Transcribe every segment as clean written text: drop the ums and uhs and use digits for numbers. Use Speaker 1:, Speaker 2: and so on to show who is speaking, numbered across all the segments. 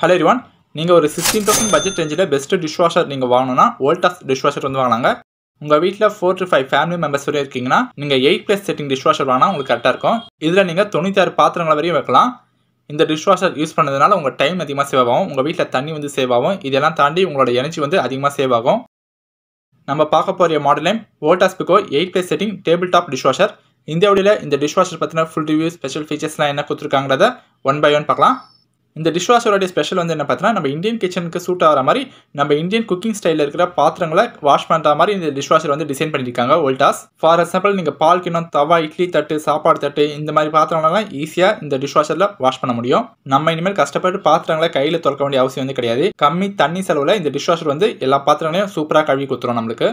Speaker 1: Hello everyone, நீங்கள் ஒரு 16,000 budget ரேஞ்சில் பெஸ்ட் டிஷ்வாஷர் நீங்கள் வாங்கணும்னா Voltas Dishwasher வந்து வாங்கலாங்க. உங்கள் வீட்டில் 4 to 5 ஃபேமிலி மெம்பர்ஸ் வரை இருக்கீங்கன்னா நீங்கள் 8+ செட்டிங் டிஷ்வாஷர் வாங்கினா உங்களுக்கு கரெக்டாக இருக்கும். இதில் நீங்கள் 96 பாத்திரங்கள் வரையும் வைக்கலாம். இந்த டிஷ்வாஷர் யூஸ் பண்ணதுனால உங்கள் டைம் அதிகமாக சேவ் ஆகும், உங்கள் வீட்டில் தண்ணி வந்து சேவ் ஆகும், இதெல்லாம் தாண்டி உங்களோட எனர்ஜி வந்து அதிகமாக சேவ் ஆகும். நம்ம பார்க்க போகிற model name Voltas Pico 8+ setting table top dishwasher. இந்த வீடியோவில் இந்த டிஷ்வாஷர் பற்றின ஃபுல் ரிவ்யூ ஸ்பெஷல் ஃபீச்சர்ஸ்லாம் என்ன கொடுத்துருக்காங்கிறத ஒன் பை ஒன் பார்க்கலாம். இந்த டிஷ்வாஷரோட ஸ்பெஷல் வந்து என்ன பார்த்தீங்கன்னா, நம்ம இந்தியன் கிச்சனுக்கு சூட் ஆகிற மாதிரி நம்ம இந்தியன் குக்கிங் ஸ்டைலில் இருக்கிற பாத்திரங்களை வாஷ் பண்ணுற மாதிரி இந்த டிஷ்வாஷர் வந்து டிசைன் பண்ணியிருக்காங்க Voltas. ஃபார் எக்ஸாம்பிள் நீங்கள் பால் கிண்ணம், தவா, இட்லி தட்டு, சாப்பாடு தட்டு இந்த மாதிரி பாத்திரங்களெல்லாம் ஈஸியாக இந்த டிஷ்வாஷரில் வாஷ் பண்ண முடியும். நம்ம இனிமேல் கஷ்டப்பட்டு பாத்திரங்களை கையில் துறக்க வேண்டிய அவசியம் வந்து கிடையாது. கம்மி தண்ணி செலவில் இந்த டிஷ்வாஷர் வந்து எல்லா பாத்திரங்களையும் சூப்பராக கழுவி கொடுத்துரும் நம்மளுக்கு.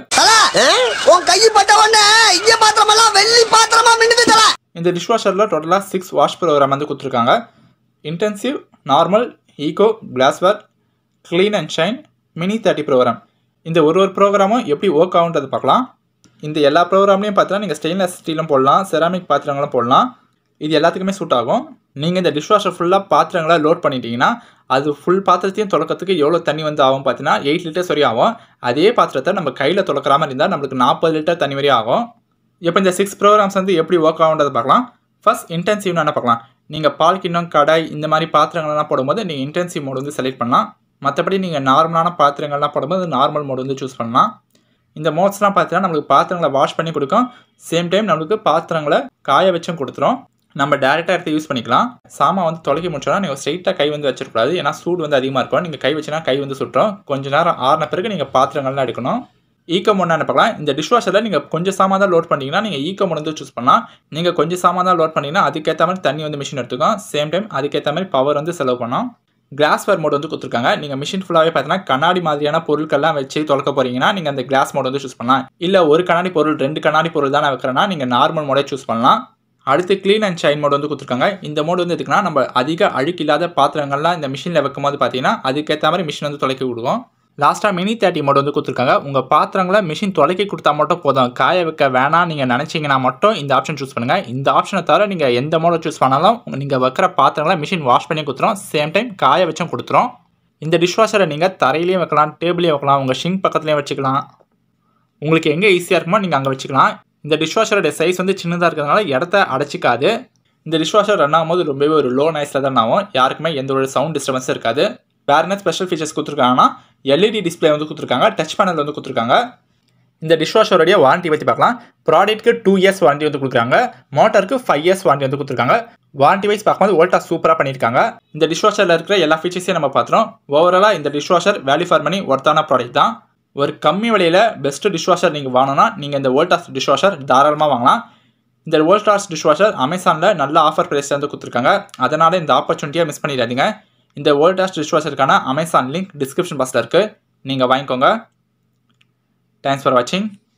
Speaker 1: இந்த டிஷ்வாஷரில் டோட்டலாக 6 வாஷ் ப்ரோக்ராம் வந்து கொடுத்துருக்காங்க. Intensive, normal, eco, glassware, clean and shine, mini 30 programme. இந்த ஒரு ப்ரோக்ராமும் எப்படி ஒர்க் ஆகுன்றது பார்க்கலாம். இந்த எல்லா ப்ரோக்ராம்லையும் பார்த்தீங்கன்னா நீங்கள் ஸ்டெயின்லெஸ் ஸ்டீலும் போடலாம், செராமிக் பாத்திரங்களும் போடலாம். இது எல்லாத்துக்குமே சூட் ஆகும். நீங்கள் இந்த டிஷ்வாஷர் ஃபுல்லாக பாத்திரங்களை லோட் பண்ணிட்டீங்கன்னா அது ஃபுல் பாத்திரத்தையும் துளக்கிறதுக்கு எவ்வளோ தண்ணி வந்து ஆகும் பார்த்தீங்கன்னா 8 லிட்டர்ஸ் வரையும் ஆகும். அதே பாத்திரத்தை நம்ம கையில் துளக்கிற மாதிரி இருந்தால் நம்மளுக்கு 40 லிட்டர் தண்ணி வரையும் ஆகும். இப்போ இந்த 6 ப்ரோக்ராம்ஸ் வந்து எப்படி ஒர்க் ஆகுன்றதை பார்க்கலாம். ஃபர்ஸ்ட் இன்டென்சிவ்னு என்ன பார்க்கலாம். நீங்கள் பால் கிண்ணம், கடாய் இந்த மாதிரி பாத்திரங்கள்லாம் போடும்போது நீங்கள் இன்டென்சிவ் மோடு வந்து செலக்ட் பண்ணலாம். மற்றபடி நீங்கள் நார்மலான பாத்திரங்கள்லாம் போடும்போது நார்மல் மோடு வந்து சூஸ் பண்ணலாம். இந்த மோட்ஸ்லாம் பார்த்தீங்கன்னா நம்மளுக்கு பாத்திரங்களை வாஷ் பண்ணி கொடுக்கும், சேம் டைம் நம்மளுக்கு பாத்திரங்களை காய வச்சும் கொடுத்துரும். நம்ம டேரெக்டாக எடுத்து யூஸ் பண்ணிக்கலாம். சாமான் வந்து தொலைக்கி முடிச்சோன்னா நீங்கள் ஸ்ட்ரெயிட்டாக கை வந்து வச்சிடக்கூடாது, ஏன்னா சூடு வந்து அதிகமாக இருக்கும். நீங்கள் கை வச்சுன்னா கை வந்து சுட்டுரும். கொஞ்சம் நேரம் ஆறின பிறகு நீங்கள் பாத்திரங்கள்லாம் எடுக்கணும். ஈக்கோ மோட் என்ன பார்க்கலாம். இந்த டிஷ்வாஷரில் நீங்கள் கொஞ்சம் சாமான் தான் லோட் பண்ணிங்கன்னா நீங்கள் ஈக்கோ மோட் வந்து சூஸ் பண்ணலாம். நீங்கள் கொஞ்சம் சாமான் தான் லோட் பண்ணிங்கன்னா அதுக்கேற்ற மாதிரி தண்ணி வந்து மிஷின் எடுத்துக்கும், சேம் டைம் அதுக்கேற்ற மாதிரி பவர் வந்து செலவு பண்ணோம். கிளாஸ்வேர் மோட் வந்து கொடுத்துருக்காங்க. நீங்கள் மிஷின் ஃபுல்லாகவே பார்த்தீங்கன்னா கண்ணாடி மாதிரியான பொருட்கள்லாம் வச்சு தொலைக்க போகிறீங்கன்னா நீங்கள் அந்த கிளாஸ் மோட் வந்து சூஸ் பண்ணலாம். இல்லை ஒரு கண்ணாடி பொருள் 2 கண்ணாடி பொருள் தான் வைக்கிறேன்னா நீங்கள் நார்மல் மோடே சூஸ் பண்ணலாம். அடுத்து க்ளீன் அண்ட் ஷைன் மோட் வந்து கொடுத்துருக்காங்க. இந்த மோட் வந்து எதுக்குன்னா நம்ம அதிக அழுக்கு இல்லாத பாத்திரங்கள்லாம் இந்த மிஷினில் வைக்கும் போது பார்த்தீங்கன்னா அதுக்கேற்ற மாதிரி மிஷின் வந்து தொலைக்கி விடுவோம். லாஸ்ட்டாக மினி 30 மோட் வந்து கொடுத்துருக்காங்க. உங்கள் பாத்திரங்களை மிஷின் தொலைக்கி கொடுத்தா மட்டும் போதும், காய வைக்க வேணாம் நீங்கள் நினச்சிங்கன்னா மட்டும் இந்த ஆப்ஷன் சூஸ் பண்ணுங்கள். இந்த ஆப்ஷனை தவிர நீங்கள் எந்த மோடை சூஸ் பண்ணாலும் நீங்கள் வைக்கிற பாத்திரங்களை மிஷின் வாஷ் பண்ணி கொடுத்துரும், சேம் டைம் காய வச்சும் கொடுத்துரும். இந்த டிஷ்வாஷரை நீங்கள் தரையிலையும் வைக்கலாம், டேபிளையும் வைக்கலாம், உங்கள் ஷிங்க் பக்கத்துலேயும் வச்சுக்கலாம். உங்களுக்கு எங்கே ஈஸியாக இருக்குமோ நீங்கள் அங்கே வச்சுக்கலாம். இந்த டிஷ்வாஷரோட சைஸ் வந்து சின்னதாக இருக்கிறதுனால இடத்த அடைச்சிக்காது. இந்த டிஷ்வாஷர் ரன் ஆகும்போது ரொம்பவே ஒரு லோ நாய்ஸில் தான் ஆகும், யாருக்குமே எந்த ஒரு சவுண்ட் டிஸ்டர்பன்ஸும் இருக்காது. வேறு என்ன ஸ்பெஷல் ஃபீச்சர்ஸ் கொடுத்துருக்காங்கன்னா எல்இடி டிஸ்பிளே வந்து கொடுத்துருக்காங்க, டச் பேனல் வந்து கொடுத்துருக்காங்க. இந்த டிஷ்வாஷருடைய வாரண்டி பற்றி பார்க்கலாம். ப்ராடக்ட்க்கு 2 இயர்ஸ் வாரண்டி வந்து கொடுக்குறாங்க, மோட்டருக்கு 5 இயர்ஸ் வாரண்டி வந்து கொடுத்துருக்காங்க. வாரண்டி வைஸ் பார்க்கும்போது Voltas சூப்பராக பண்ணியிருக்காங்க. இந்த டிஷ்வாஷரில் இருக்கிற எல்லா ஃபீச்சர்ஸையும் நம்ம பார்த்துறோம். ஓவராலாக இந்த டிஷ்வாஷர் வேல்யூ ஃபார் மணி ஒர்த்தான ப்ராடக்ட் தான். ஒரு கம்மி விலையில் பெஸ்ட் டிஷ்வாஷர் நீங்கள் வாங்கணும்னா நீங்கள் இந்த Voltas டிஷ்வாஷர் தாராளமாக வாங்கலாம். இந்த Voltas டிஷ்வாஷர் அமேசானில் நல்ல ஆஃபர் ப்ரைஸில் வந்து கொடுத்துருக்காங்க, அதனால் இந்த ஆப்பர்ச்சுனிட்டியை மிஸ் பண்ணிடாதீங்க. இந்த Voltas டிஷ்வாஷருக்கான அமேசான் லிங்க் டிஸ்கிரிப்ஷன் பாக்ஸில் இருக்குது, நீங்கள் வாங்கிக்கோங்க. தேங்க்ஸ் ஃபார் வாட்சிங்.